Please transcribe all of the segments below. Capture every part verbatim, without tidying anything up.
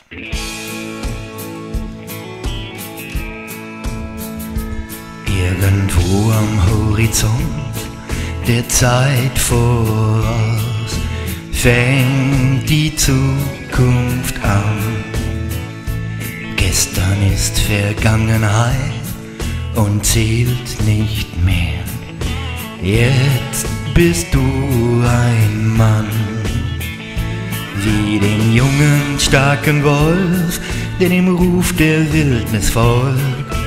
Irgendwo am Horizont der Zeit voraus fängt die Zukunft an. Gestern ist Vergangenheit und zählt nicht mehr. Jetzt bist du ein Mann, wie den jungen, starken Wolf, der dem Ruf der Wildnis folgt,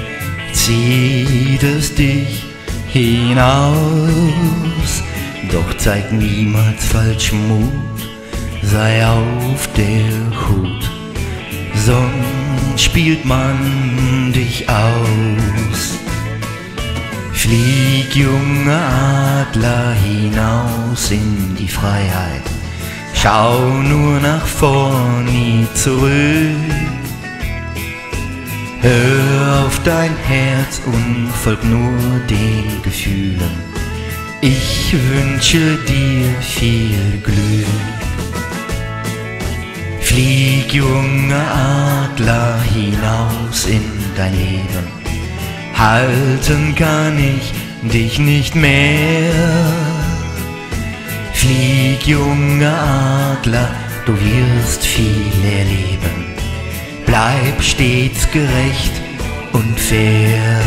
zieht es dich hinaus. Doch zeig niemals falschen Mut, sei auf der Hut, sonst spielt man dich aus. Flieg, junger Adler, hinaus in die Freiheit, schau nur nach vorn, nie zurück. Hör auf dein Herz und folg nur den Gefühlen. Ich wünsche dir viel Glück. Flieg, junger Adler, hinaus in dein Leben. Halten kann ich dich nicht mehr. Flieg, junger Adler, du wirst viel erleben. Bleib stets gerecht und fair.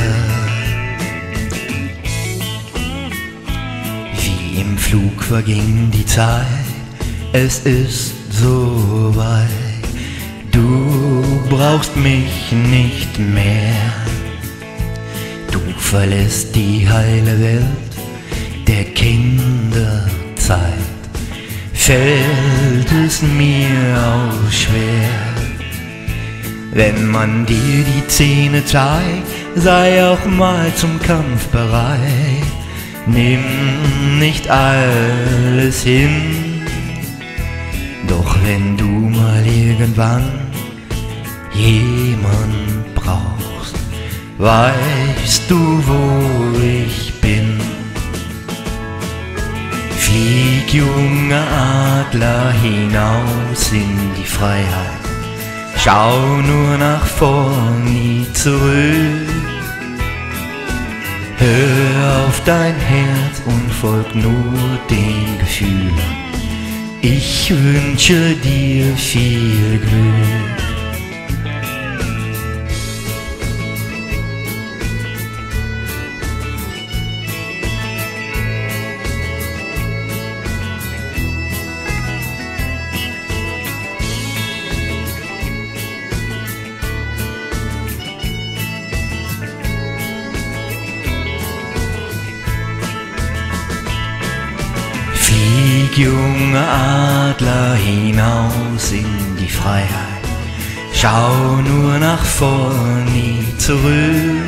Wie im Flug verging die Zeit, es ist so weit. Du brauchst mich nicht mehr. Du verlässt die heile Welt der Kinderzeit. Fällt es mir auch schwer, wenn man dir die Zähne zeigt, sei auch mal zum Kampf bereit. Nimm nicht alles hin, doch wenn du mal irgendwann jemand brauchst, weißt du, wo ich bin. Flieg, junger Adler, hinaus in die Freiheit, schau nur nach vorn, nie zurück. Hör auf dein Herz und folg nur den Gefühlen. Ich wünsche dir viel Glück. Flieg, junger Adler, hinaus in die Freiheit, schau nur nach vorn, nie zurück.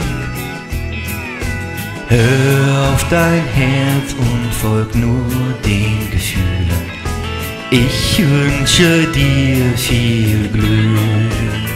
Hör auf dein Herz und folg nur den Gefühlen. Ich wünsche dir viel Glück.